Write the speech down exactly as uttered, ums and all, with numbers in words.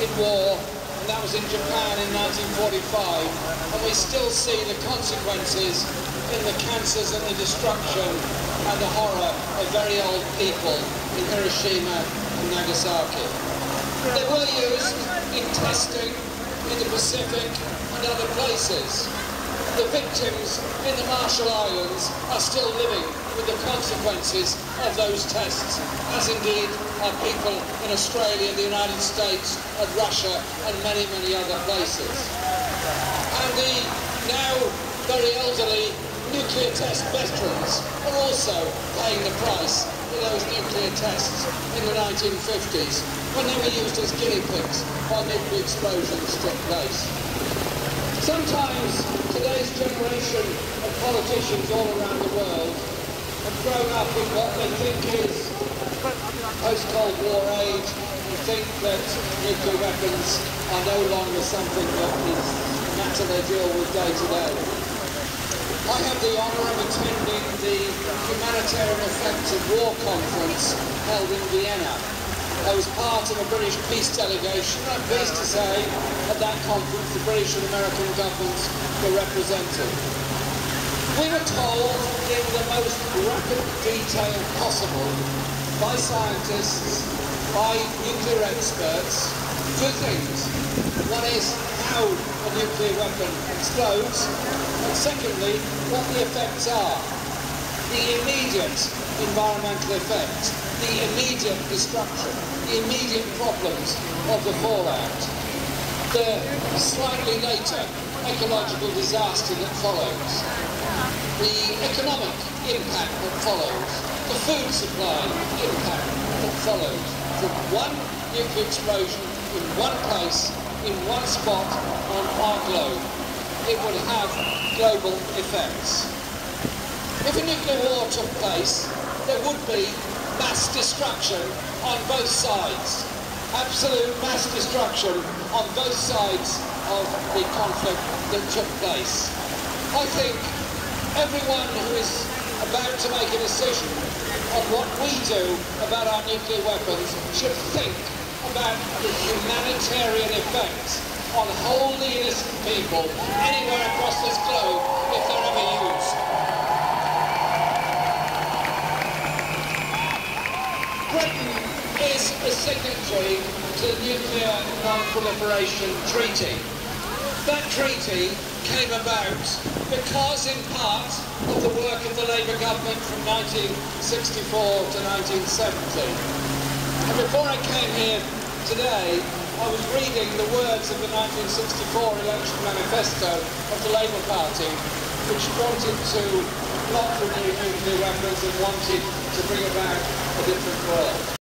in war, and that was in Japan in nineteen forty-five, and we still see the consequences in the cancers and the destruction and the horror of very old people in Hiroshima and Nagasaki. They were used in testing in the Pacific and other places. The victims in the Marshall Islands are still living with the consequences of those tests, as indeed are people in Australia, the United States, and Russia, and many, many other places. And the now very elderly nuclear test veterans are also paying the price for those nuclear tests in the nineteen fifties, when they were used as guinea pigs while nuclear explosions took place. Sometimes today's generation of politicians all around the world have grown up in what they think is post-Cold War age and think that nuclear weapons are no longer something that is a matter they deal with day to day. I had the honour of attending the Humanitarian Effects of War conference held in Vienna. I was part of a British peace delegation. I'm pleased to say at that conference the British and American governments were represented. We were told in the most rapid detail possible by scientists, by nuclear experts, two things. One is how a nuclear weapon explodes, and secondly, what the effects are. The immediate environmental effects, the immediate destruction, the immediate problems of the fallout, the slightly later ecological disaster that follows, the economic impact that follows, the food supply impact that follows from one nuclear explosion in one place, in one spot on our globe. It would have global effects. If a nuclear war took place, there would be mass destruction on both sides. Absolute mass destruction on both sides of the conflict that took place. I think everyone who is about to make a decision on what we do about our nuclear weapons should think about the humanitarian effects on wholly innocent people anywhere across this globe if they're ever used. Britain is a signatory to the Nuclear Non-Proliferation Treaty. That treaty came about because, in part, of the work of the Labour government from nineteen sixty-four to nineteen seventy. And before I came here today, I was reading the words of the nineteen sixty-four election manifesto of the Labour Party, which wanted to not renew nuclear weapons and wanted to bring about a different world.